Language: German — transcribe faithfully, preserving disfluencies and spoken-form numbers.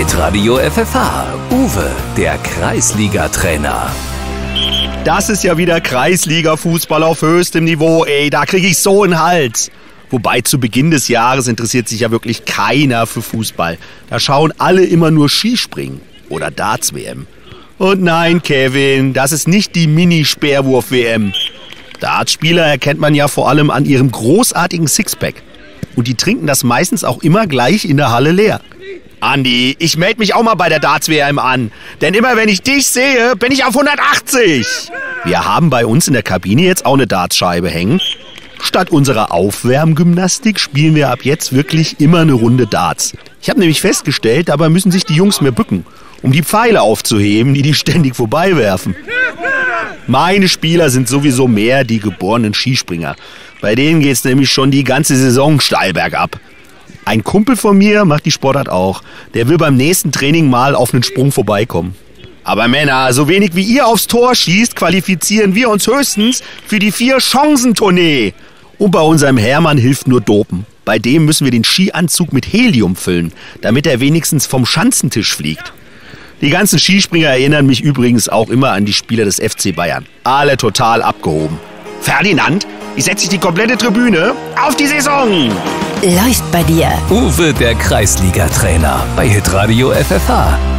Hitradio F F H. Uwe, der Kreisliga-Trainer. Das ist ja wieder Kreisliga-Fußball auf höchstem Niveau, ey, da kriege ich so einen Hals. Wobei zu Beginn des Jahres interessiert sich ja wirklich keiner für Fußball. Da schauen alle immer nur Skispringen oder Darts-W M. Und nein, Kevin, das ist nicht die Mini-Speerwurf-W M. Dartspieler erkennt man ja vor allem an ihrem großartigen Sixpack. Und die trinken das meistens auch immer gleich in der Halle leer. Andi, ich melde mich auch mal bei der Darts-W M an. Denn immer wenn ich dich sehe, bin ich auf hundertachtzig. Wir haben bei uns in der Kabine jetzt auch eine Dartscheibe hängen. Statt unserer Aufwärmgymnastik spielen wir ab jetzt wirklich immer eine Runde Darts. Ich habe nämlich festgestellt, dabei müssen sich die Jungs mehr bücken, um die Pfeile aufzuheben, die die ständig vorbeiwerfen. Meine Spieler sind sowieso mehr die geborenen Skispringer. Bei denen geht's nämlich schon die ganze Saison steil bergab. Ein Kumpel von mir macht die Sportart auch. Der will beim nächsten Training mal auf einen Sprung vorbeikommen. Aber Männer, so wenig wie ihr aufs Tor schießt, qualifizieren wir uns höchstens für die Vier-Chancen-Tournee. Und bei unserem Hermann hilft nur Dopen. Bei dem müssen wir den Skianzug mit Helium füllen, damit er wenigstens vom Schanzentisch fliegt. Die ganzen Skispringer erinnern mich übrigens auch immer an die Spieler des F C Bayern. Alle total abgehoben. Ferdinand, ich setze dich die komplette Tribüne auf die Saison. Läuft bei dir. Uwe, der Kreisliga-Trainer bei Hitradio F F H.